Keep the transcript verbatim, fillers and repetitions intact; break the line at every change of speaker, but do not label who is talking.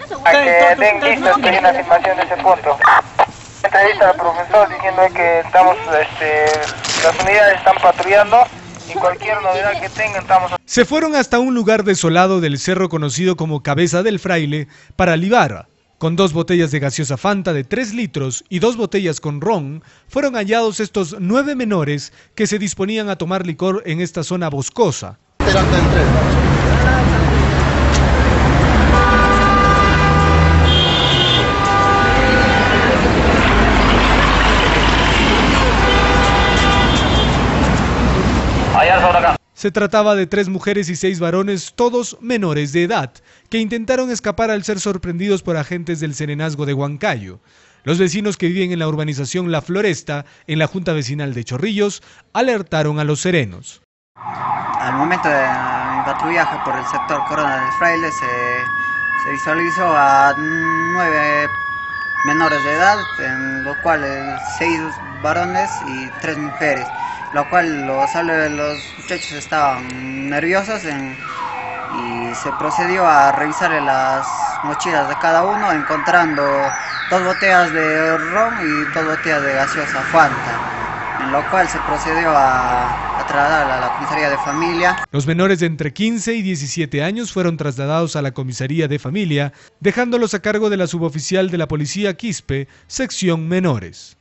A que den vistas que hay una filmación de ese punto. Entrevista al profesor diciendo que estamos, este, las unidades están patrullando y cualquier novedad que tengan estamos...
Se fueron hasta un lugar desolado del cerro conocido como Cabeza del Fraile para libar. Con dos botellas de gaseosa Fanta de tres litros y dos botellas con ron, fueron hallados estos nueve menores que se disponían a tomar licor en esta zona boscosa. Se trataba de tres mujeres y seis varones, todos menores de edad, que intentaron escapar al ser sorprendidos por agentes del Serenazgo de Huancayo. Los vecinos que viven en la urbanización La Floresta, en la Junta Vecinal de Chorrillos, alertaron a los serenos.
Al momento de mi patrullaje por el sector Corona del Fraile se, se visualizó a nueve menores de edad, en los cuales seis varones y tres mujeres, lo cual los, los muchachos estaban nerviosos en, y se procedió a revisar las mochilas de cada uno, encontrando dos botellas de ron y dos botellas de gaseosa Fanta, en lo cual se procedió a, a trasladar a la comisaría de familia.
Los menores de entre quince y diecisiete años fueron trasladados a la comisaría de familia, dejándolos a cargo de la suboficial de la policía Quispe, sección menores.